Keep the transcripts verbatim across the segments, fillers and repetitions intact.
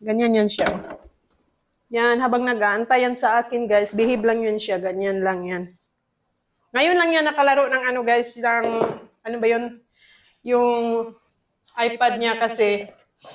Ganyan yan siya. Yan, habang nag-aantay yan sa akin, guys, behave lang yun siya. Ganyan lang yan. Ngayon lang yan nakalaro ng ano, guys, ng, ano ba yun? Yung iPad niya kasi,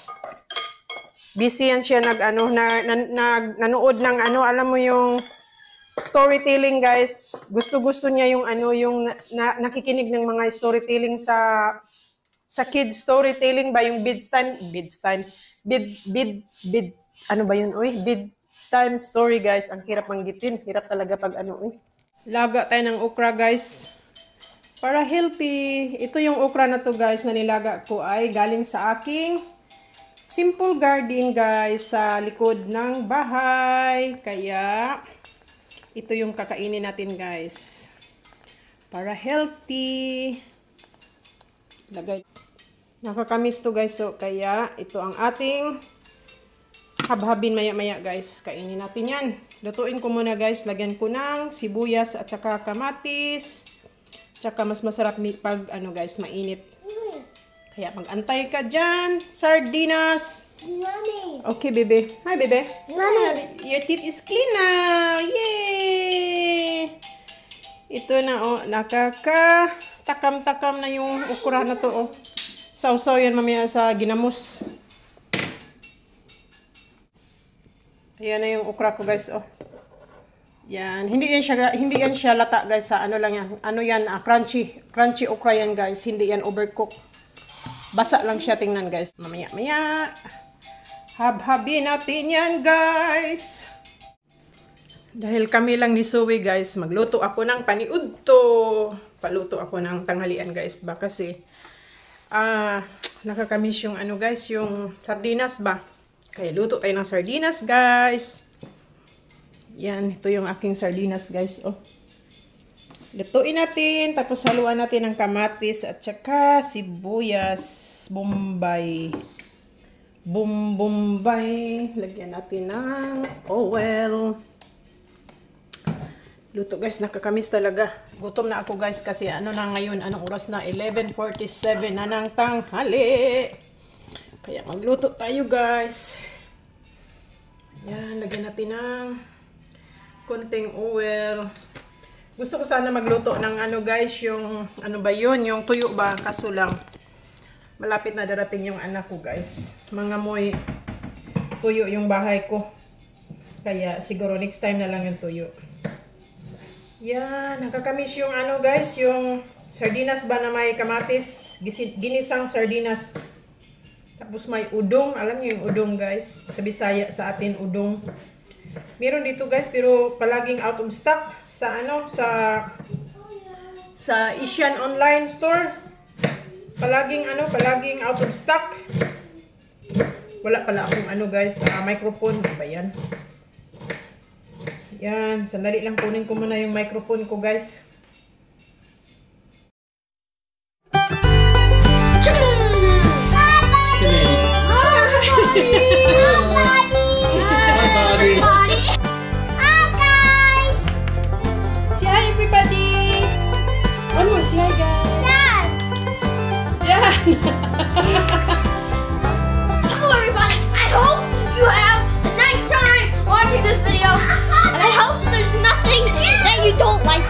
busy yan siya nag, ano, na, na, na, nanood ng, ano, alam mo yung storytelling, guys. Gusto-gusto niya yung, ano, yung na, nakikinig ng mga storytelling sa, sa kids storytelling ba, yung bedtime, bedtime, bid, bid, bid, ano ba yun, uy, bedtime story, guys. Ang hirap manggitin, hirap talaga pag, ano, uy. Laga tayo ng okra, guys. Para healthy. Ito yung okra na to, guys, na nilaga ko ay galing sa aking simple garden, guys, sa likod ng bahay. Kaya, ito yung kakainin natin, guys. Para healthy. Lagay. Nakakamiss to, guys. So, kaya, ito ang ating habhabin maya-maya, guys. Kainin natin yan. Lutuin ko muna, guys. Lagyan ko ng sibuyas at saka kamatis. Tsaka mas masarap pag, ano, guys, mainit. Kaya mag-antay ka dyan. Sardinas. Mommy. Okay, bebe. Hi, bebe. Mommy. Your teeth is clean now. Yay! Ito na, oh. Nakaka-takam-takam na yung okra na to, oh. Sausaw yan mamaya sa ginamos. Ayan na yung okra ko, guys, oh. Yan, hindi yan siya hindi yan siya lata, guys, sa ano lang yan. Ano yan, ah, crunchy, crunchy okra yan, guys. Hindi yan overcook. Basa lang siya, tingnan, guys. Mamaya-maya. Habhabin natin yan, guys. Dahil kami lang ni Zoe, guys, magluto ako ng paniudto. Paluto ako ng tanghalian, guys, ba kasi ah, nakakamiss yung ano, guys, yung sardinas ba. Kaya luto tayo ng sardinas, guys. Yan, ito yung aking sardinas, guys. Oh. Lutuin natin, tapos haluan natin ng kamatis at saka sibuyas. Bombay. Bum Bombay. Lagyan natin ng oil. Luto, guys, nakakamiss talaga. Gutom na ako, guys, kasi ano na ngayon, anong oras na? eleven forty-seven na ng tanghali. Kaya magluto tayo, guys. Yan, lagyan natin ng konting oil. Gusto ko sana magluto ng ano, guys, yung ano ba yun, yung tuyo ba, kaso lang malapit na darating yung anak ko, guys. Mga moy tuyo yung bahay ko. Kaya siguro next time na lang yung tuyo. Yan, nakakamiss yung ano, guys, yung sardinas ba na may kamatis, ginisang sardinas. Tapos may udong, alam niyo yung udong, guys. Sa Bisaya sa atin udong. Meron dito, guys, pero palaging out of stock sa ano, sa sa Asian online store. Palaging ano, palaging out of stock. Wala pala akong ano, guys, uh, microphone ba yan? Yan, sandali lang, kunin ko muna yung microphone ko, guys. Say hi, guys. Dad. Yeah. Hello, everybody. I hope you have a nice time watching this video, and I hope there's nothing that you don't like.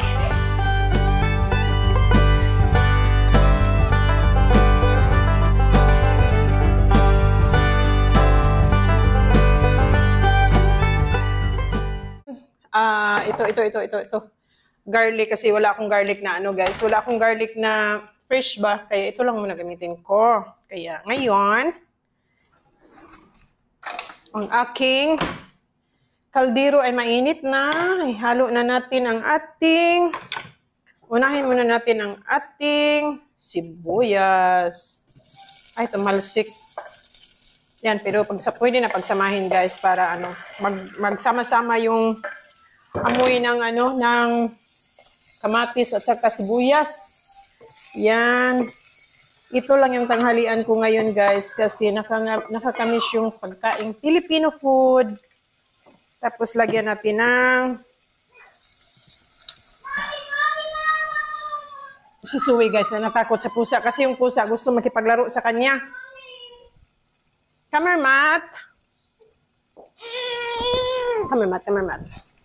Ah, uh, ito, ito, ito, ito, ito. Garlic, kasi wala akong garlic na ano, guys. Wala akong garlic na fresh ba. Kaya ito lang muna gamitin ko. Kaya ngayon, ang aking kaldero ay mainit na. Ihalo na natin ang ating, unahin muna natin ang ating sibuyas. Ay, tumalsik. Yan, pero pag, pwede na pagsamahin, guys, para ano, mag, magsama-sama yung amoy ng ano, ng kamatis at saka sibuyas. Yan. Ito lang yung tanghalian ko ngayon, guys, kasi nakaka nakakamiss yung pagkaing Filipino food. Tapos lagyan natin ng si Suwi, guys, na natakot sa pusa kasi yung pusa gusto makipaglaro sa kanya. Come here, Matt. Come here, Mat. Come here, Mat.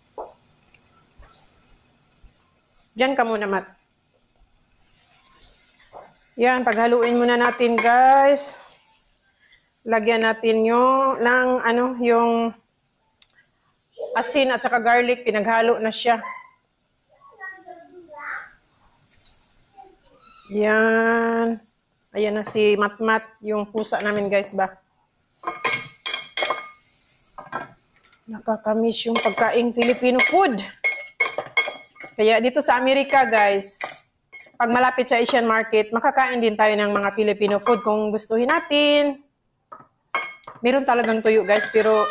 Diyan ka muna, Mat. Yan, paghaluin muna natin, guys. Lagyan natin yung, ng, ano, yung asin at saka garlic. Pinaghalo na siya. Yan. Ayan na si Mat-Mat, yung pusa namin, guys, ba? Nakakamiss yung pagkaing Filipino food. Kaya dito sa Amerika, guys, pag malapit sa Asian market, makakain din tayo ng mga Filipino food kung gustuhin natin. Meron talagang tuyo, guys, pero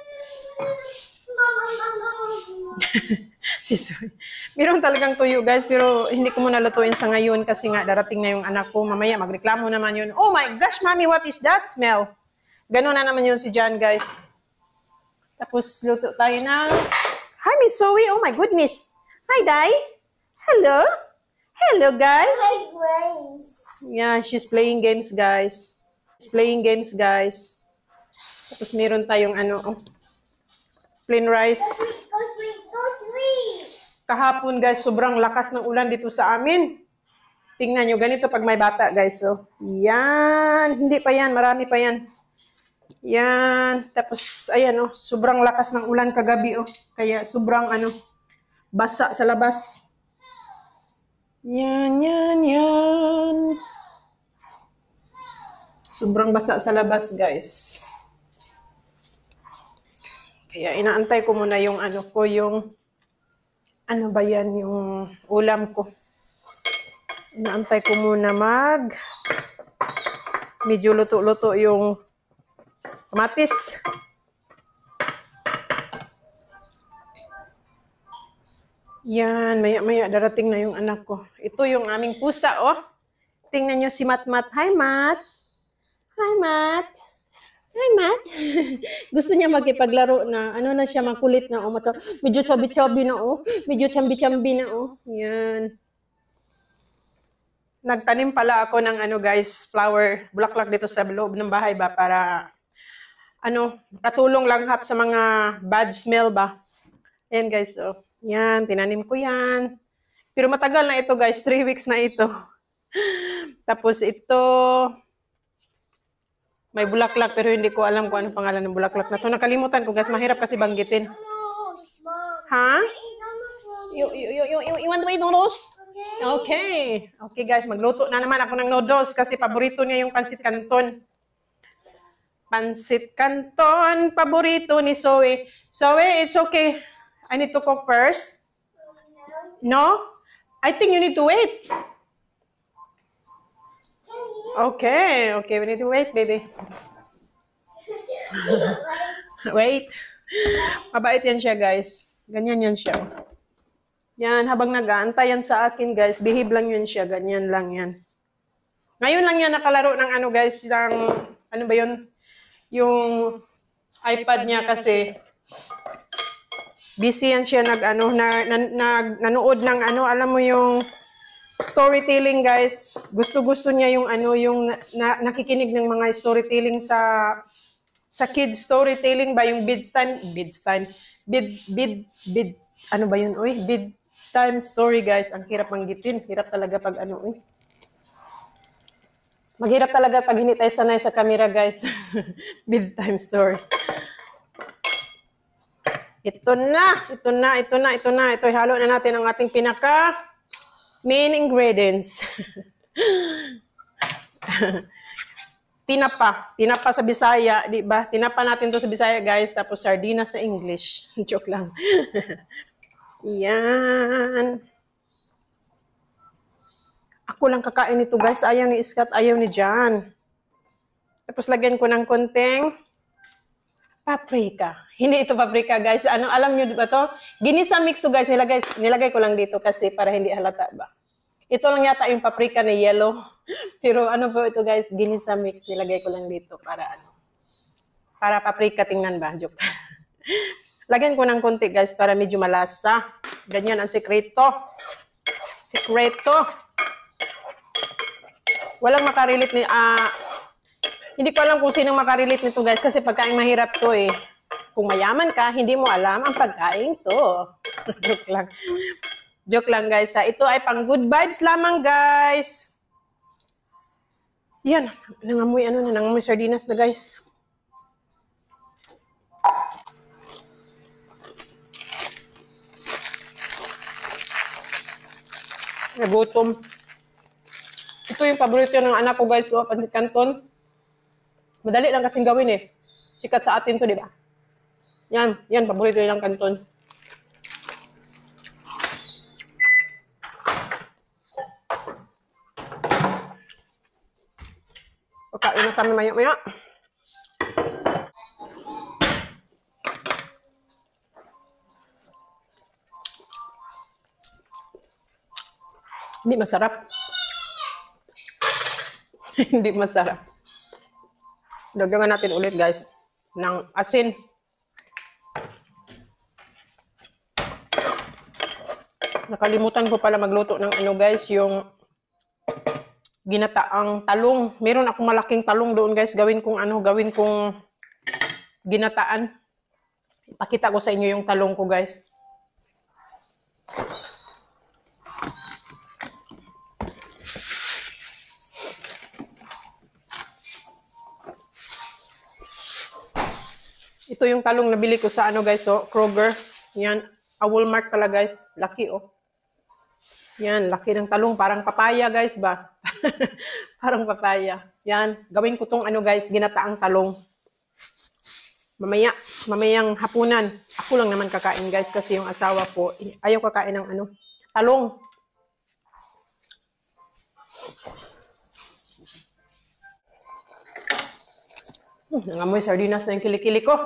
meron talagang tuyo, guys, pero hindi ko muna lutuin sa ngayon kasi nga darating na yung anak ko. Mamaya magreklamo naman yun. Oh my gosh, mommy, what is that smell? Ganun na naman yun si John, guys. Tapos luto tayo ng... Hi, Miss Zoe. Oh my goodness. Hi, Dai. Hello. Hello, guys. Play games. Yeah, she's playing games, guys. She's playing games, guys. Tapos meron tayong ano, oh, plain rice. Go sleep, go sleep. Kahapon, guys, sobrang lakas ng ulan dito sa amin. Tingnan nyo, ganito pag may bata, guys. So, yan. Hindi pa yan, marami pa yan. Yan. Tapos, ayan, oh, sobrang lakas ng ulan kagabi, oh. Kaya sobrang, ano, basa sa labas. Yan, yan, yan. Sobrang basa sa labas, guys. Kaya inaantay ko muna yung ano ko, yung ano ba yan, yung ulam ko. Inaantay ko muna mag medyo luto-luto yung kamatis. Yan, maya-maya darating na yung anak ko. Ito yung aming pusa, oh. Tingnan nyo si Mat-Mat. Hi, Mat. Hi, Mat. Hi, Mat. Gusto niya makipaglaro na. Ano na siya, makulit na. Oh, mato. Medyo chubby-chubby na, oh. Medyo chambi-chambi na, oh. Yan. Nagtanim pala ako ng, ano, guys, flower, bulaklak dito sa loob ng bahay ba para, ano, katulong lang hap sa mga bad smell ba. Ayan, guys, oh. Yan, tinanim ko yan. Pero matagal na ito, guys. Three weeks na ito. Tapos ito, may bulaklak, pero hindi ko alam kung anong pangalan ng bulaklak na to. Nakalimutan ko, guys. Mahirap kasi banggitin. Ha? You, you, you, you, you want to eat noodles? Okay. Okay, guys. Magluto na naman ako ng noodles kasi paborito niya yung pansit canton. Pansit canton, paborito ni Zoe. Zoe, it's okay. I need to cook first. No? I think you need to wait. Okay, okay, we need to wait, baby. Wait. Mabait yan siya, guys. Ganyan yan siya. Yan, habang nag-aantay yan sa akin, guys, behave lang yun siya. Ganyan lang yan. Ngayon lang yan nakalaro ng ano, guys, ng, ano ba yun? Yung iPad niya kasi busy yan siya nag ano na, na, na nanood ng ano, alam mo yung storytelling, guys. Gusto-gusto niya yung ano yung na, na, nakikinig ng mga storytelling sa sa kids storytelling ba yung bedtime bedtime bid bid bid ano ba yun oy bedtime story, guys. Ang hirap manggitin, hirap talaga pag ano oy. Maghirap talaga pag hindi tayo sanay sa camera, guys. Bedtime story. Ito na, ito na, ito na, ito na. Ito, ihalo na natin ang ating pinaka main ingredients. Tinapa. Tinapa sa Bisaya, di ba? Tinapa natin to sa Bisaya, guys. Tapos sardinas sa English. Joke lang. Yan. Ako lang kakain ito, guys. Ayaw ni Iskat, ayaw ni John. Tapos lagyan ko ng konting paprika. Hindi ito paprika, guys. Ano, alam nyo ba to? Ginisa mix to, guys. Nilagay, nilagay ko lang dito kasi para hindi halata ba. Ito lang yata yung paprika na yellow. Pero ano po ito, guys? Ginisa mix. Nilagay ko lang dito para ano. Para paprika, tingnan ba? Joke. Lagyan ko ng konti, guys, para medyo malasa. Ganyan ang sekreto. Sekreto. Walang makarelate ni... Ah, uh, hindi ko alam kung sinong makarelate nito, guys, kasi pagkain mahirap to eh. Kung mayaman ka, hindi mo alam ang pagkain to. Joke lang. Joke lang guys. Ha? Ito ay pang good vibes lamang guys. Yan. Nangamoy ano na. Nangamoy sardinas na guys. Nagutom. Ito yung paborito ng anak ko guys. Oh, pancit canton. Madali lang kasing gawin eh. Sikat sa atin to, di ba? Yan. Yan, paborito yung canton. Pagkain na kami maya-maya. Hindi masarap. Hindi masarap. Dagdagan natin ulit guys ng asin. Nakalimutan ko pala magluto ng ano guys, yung ginataang talong. Meron akong malaking talong doon guys. Gawin kong ano, gawin kong ginataan. Ipakita ko sa inyo yung talong ko guys. Ito yung talong nabili ko sa ano guys, oh, Kroger. Yan, a Walmart pala guys. Laki oh. Yan, laki ng talong. Parang papaya guys ba? Parang papaya. Yan, gawin ko tong ano guys, ginataang talong. Mamaya, mamayang hapunan. Ako lang naman kakain guys kasi yung asawa ko, ayaw kakain ng ano, talong. Hmm, nangamoy sardinas na yung kilikili ko.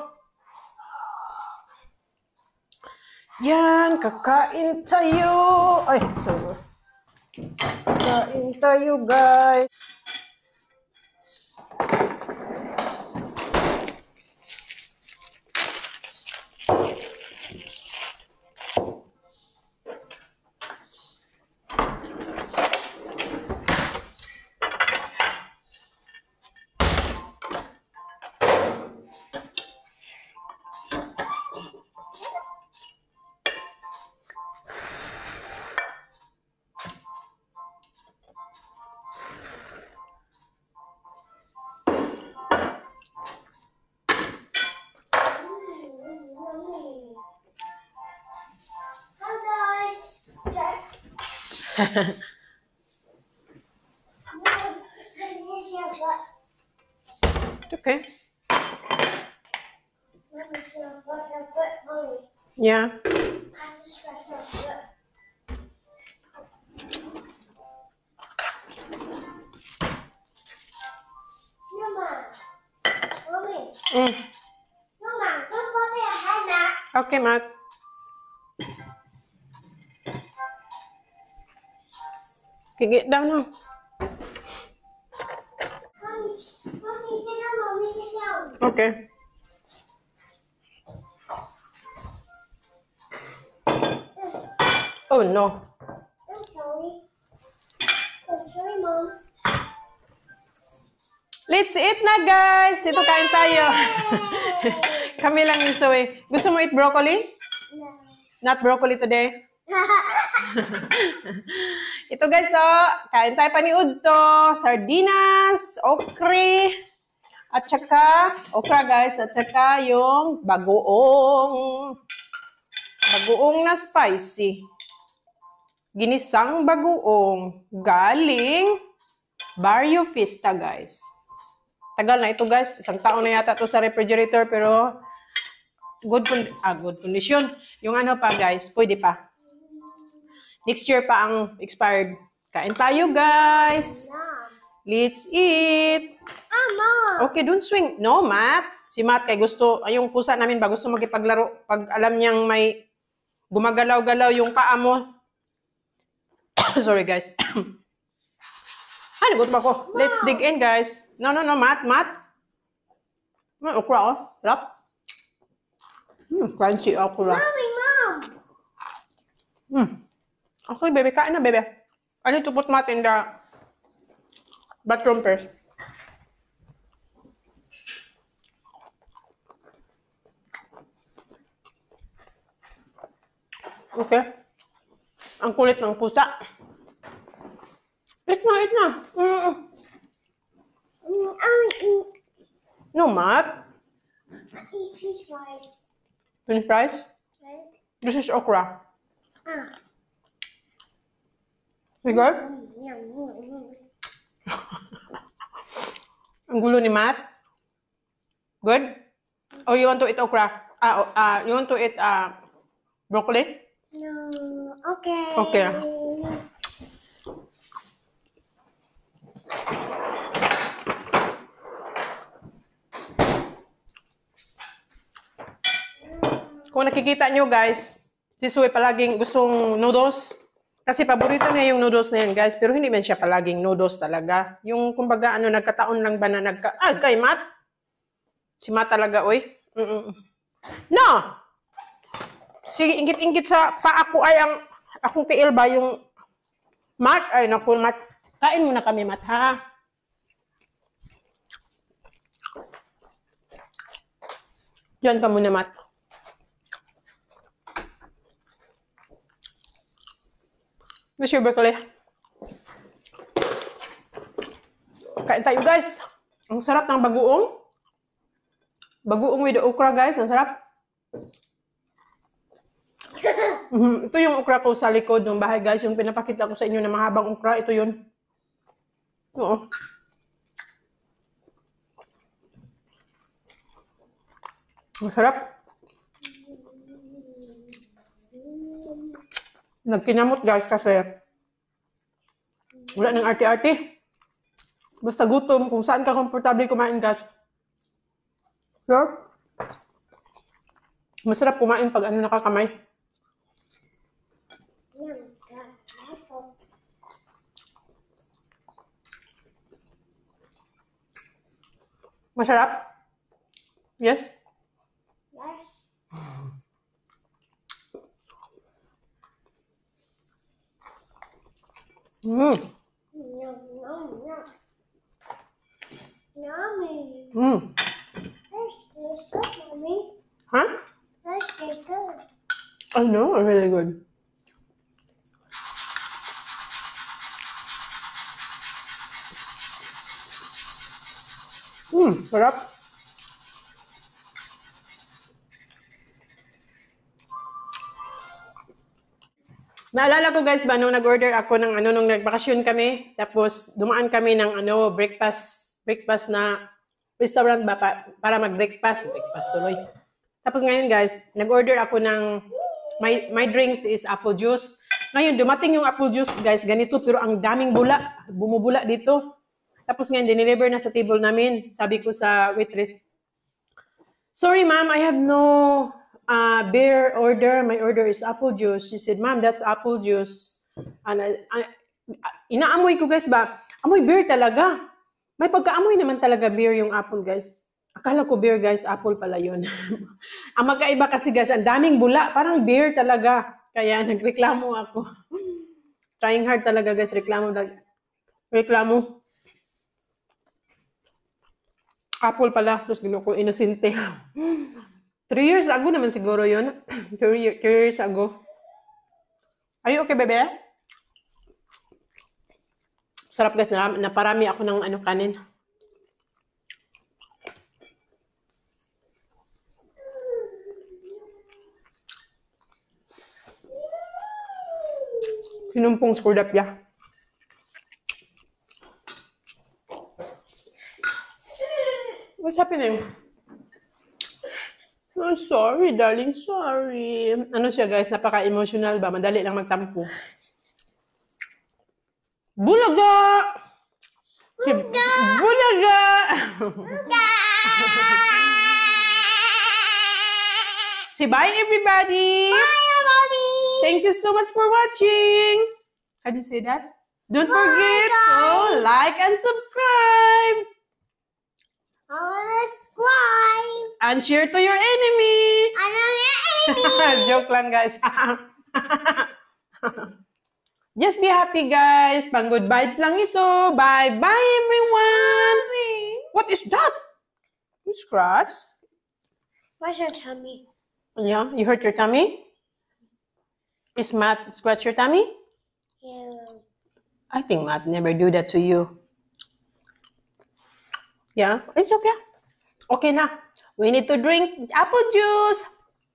Yan, kakain tayo. Ay, sorry. Kakain tayo, guys. It's okay. Yeah. Mm. Okay, Matt. Okay, get down now. Okay. Oh no. I'm sorry. I'm sorry, Mom. Let's eat na guys. Dito kain tayo. Kami lang ni Zoe. Gusto mo eat broccoli? No. Not broccoli today. Ito guys, oh, kain tayo paniud to. Sardinas, okra, at saka, okra guys, at saka yung bagoong. Bagoong na spicy. Ginisang bagoong. Galing Barrio Fiesta guys. Tagal na ito guys. Isang taon na yata to sa refrigerator pero good, ah, good condition. Yung ano pa guys, pwede pa. Next year pa ang expired. Kain tayo, guys. Let's eat. Ah, Mom. Okay, don't swing. No, Matt. Si Matt kay gusto, ay yung pusa namin ba, gusto makipaglaro. Pag alam niyang may gumagalaw-galaw yung paa mo. Sorry, guys. Ay, nagutom ako. Let's dig in, guys. No, no, no, Matt, Matt. May okra, oh. Sarap. Hmm, crunchy okra. Mommy, Mom. Hmm. Okay, baby. Kain na, baby. I need to put Matt in the bathroom first. Okay. Ang kulit ng pusa. Eat na, eat na. Mm. Mm, I eat, No, Matt. I eat fish fries. French fries. Right? This is okra. Ah. You good? Mm, yum, yum, yum. Ang gulo ni Matt. Good? Oh, you want to eat okra? Ah, oh, ah, you want to eat ah broccoli? No. Okay. Okay. Kung nakikita nyo guys, si Sue palaging gustong noodles. Kasi paborito niya yung noodles na yan guys. Pero hindi man siya palaging noodles talaga. Yung kumbaga ano, nagkataon lang ba na nagka... Ah, kay Matt? Si Matt talaga, oy. Mm-mm. No! Sige, ingit-ingit sa paa ko ay ang... Akong tiil ba yung... Matt? Ay, naku, Matt. Kain muna kami, Matt, ha? Diyan ka muna, Matt. This your broccoli. Kain tayo, guys. Ang sarap ng bagoong. Bagoong with the okra, guys. Ang sarap. Mm-hmm. Ito yung okra ko sa likod ng bahay, guys. Yung pinapakita ko sa inyo na mahabang okra. Ito yun. Oo. Ang sarap. Nagkinamot, guys, kasi wala nang arte-arte. Basta gutom, kung saan ka komportable kumain, guys. Sure? Masarap kumain pag ano nakakamay. Yum. Masarap? Yes? Yes. Mm. Yum, yum, yum. Yummy. Mm. This tastes good, Mommy. Huh? This tastes good. I know, really good. Hmm, sarap. Naalala ko guys ba, nung nag-order ako ng ano, nung nagbakasyon kami, tapos dumaan kami ng ano, breakfast, breakfast na restaurant ba, pa, para mag-breakfast, breakfast tuloy. Tapos ngayon guys, nag-order ako ng, my, my drinks is apple juice. Ngayon, dumating yung apple juice guys, ganito, pero ang daming bula, bumubula dito. Tapos ngayon, dineliver na sa table namin. Sabi ko sa waitress, sorry ma'am, I have no uh, beer order. My order is apple juice. She said, ma'am, that's apple juice. And I, I, inaamoy ko guys ba, amoy beer talaga. May pagkaamoy naman talaga beer yung apple guys. Akala ko beer guys, apple pala yun. Ang magkaiba kasi guys, ang daming bula, parang beer talaga. Kaya nagreklamo ako. Trying hard talaga guys, reklamo. Reklamo. Apple pala, tapos gino ko inosente. Three years ago naman siguro yun. Three, year, three years ago. Are you okay, bebe? Sarap guys, na, naparami ako ng ano kanin. Sinumpong skordapya. What's happening? Oh, sorry, darling. Sorry. Ano siya, guys? Napaka-emotional ba? Madali lang magtampo. Bulaga! Si Bulaga! Say bye, everybody! Bye, everybody. Thank you so much for watching! Can you say that? Don't Bye, forget to guys. like and subscribe! I'll subscribe. And share to your enemy! I know your enemy. Joke lang, guys. Just be happy, guys. Pang good vibes lang ito. Bye-bye, everyone. What is that? You scratch? Where's your tummy? Yeah, you hurt your tummy? Is Matt scratch your tummy? Yeah. I think Matt never do that to you. Yeah, it's okay. Okay na. We need to drink apple juice.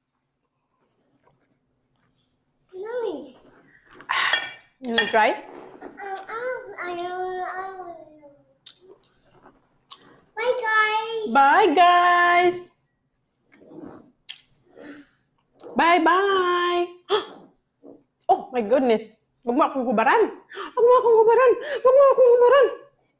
No. You wanna try? I don't. Bye, guys. Bye, guys. Bye-bye. Oh, my goodness. Huwag mo akong hubaran. Huwag mo akong hubaran. Huwag mo akong hubaran.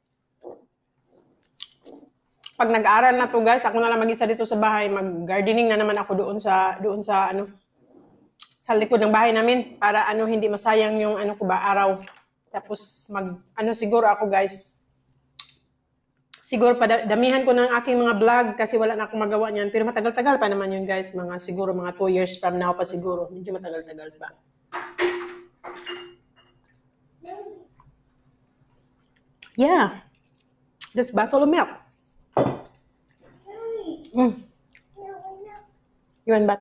Pag nag-aaral na to, guys, ako na lang mag-isa dito sa bahay. Mag-gardening na naman ako doon sa, doon sa, ano, sa likod ng bahay namin para, ano, hindi masayang yung, ano ko ba, araw. Tapos, mag, ano, siguro ako, guys, siguro padamihan ko ng aking mga vlog kasi wala na akong magawa niyan. Pero matagal-tagal pa naman yun, guys. Mga siguro mga two years from now pa siguro. Medyo matagal-tagal pa. Yeah. That's bottle of milk. Mm. You want bottle?